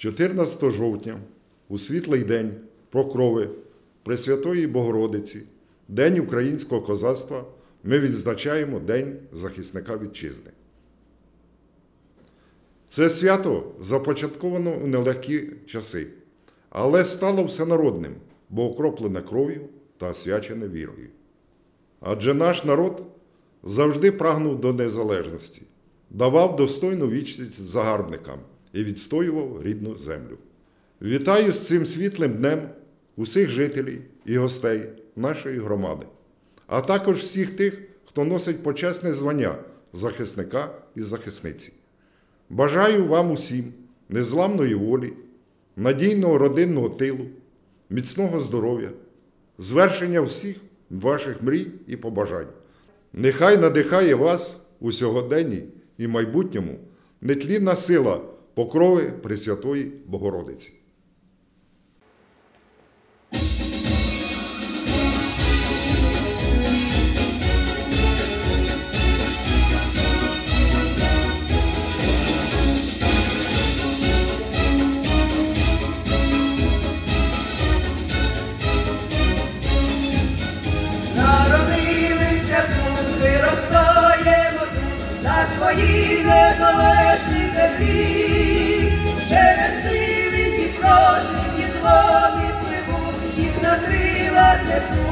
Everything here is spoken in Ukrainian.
14 жовтня, у світлий день Покрови Пресвятої Богородиці, День українського козацтва, ми відзначаємо День захисника вітчизни. Це свято започатковано у нелегкі часи, але стало всенародним, бо окроплене кров'ю та освячене вірою. Адже наш народ завжди прагнув до незалежності, давав достойну вічність загарбникам і відстоював рідну землю. Вітаю з цим світлим днем усіх жителів і гостей нашої громади, а також всіх тих, хто носить почесне звання захисника і захисниці. Бажаю вам усім незламної волі, надійного родинного тилу, міцного здоров'я, звершення всіх ваших мрій і побажань. Нехай надихає вас у сьогоденні і майбутньому нетлінна сила покрови Пресвятої Богородиці. На своїй незалежній землі, через сиві і просить, і дзвони пливуть, їх на крилах несуть.